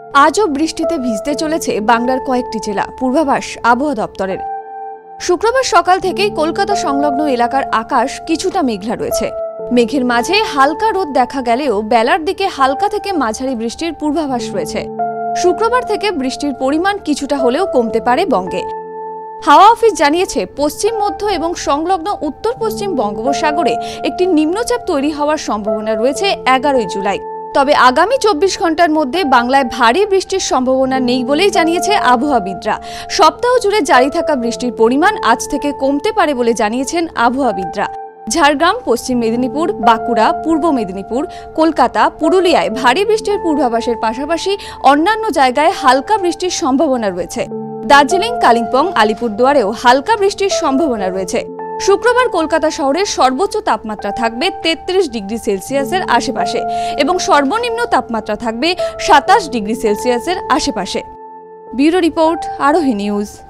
আজও বৃষ্টিতে ভিজতে চলেছে বাংলার কয়েকটি জেলা। পূর্বাভাস আবহাওয়া দপ্তরের। শুক্রবার সকাল থেকেই কলকাতা সংলগ্ন এলাকার আকাশ কিছুটা মেঘলা রয়েছে। মেঘের মাঝে হালকা রোদ দেখা গেলেও বেলার দিকে হালকা থেকে মাঝারি বৃষ্টির পূর্বাভাস রয়েছে। শুক্রবার থেকে বৃষ্টির পরিমাণ কিছুটা হলেও কমতে পারে বঙ্গে। হাওয়া অফিস জানিয়েছে, পশ্চিম মধ্য এবং সংলগ্ন উত্তর পশ্চিম বঙ্গোপসাগরে একটি নিম্নচাপ তৈরি হওয়ার সম্ভাবনা রয়েছে 11 জুলাই। তবে আগামী 24 ঘন্টার মধ্যে বাংলায় ভারী বৃষ্টির সম্ভাবনা নেই বলেই জানিয়েছে আবহাওয়াবিদরা। সপ্তাহ জুড়ে জারি থাকা বৃষ্টির পরিমাণ আজ থেকে কমতে পারে বলে জানিয়েছেন আবহাওয়াবিদরা। ঝাড়গ্রাম, পশ্চিম মেদিনীপুর, বাঁকুড়া, পূর্ব মেদিনীপুর, কলকাতা, পুরুলিয়ায় ভারী বৃষ্টির পূর্বাভাসের পাশাপাশি অন্যান্য জায়গায় হালকা বৃষ্টির সম্ভাবনা রয়েছে। দার্জিলিং, কালিম্পং, আলিপুরদুয়ারেও হালকা বৃষ্টির সম্ভাবনা রয়েছে। শুক্রবার কলকাতা শহরের সর্বোচ্চ তাপমাত্রা থাকবে 33 ডিগ্রি সেলসিয়াসের আশেপাশে এবং সর্বনিম্ন তাপমাত্রা থাকবে 27 ডিগ্রি সেলসিয়াসের আশেপাশে। Bureau report, Arohi news.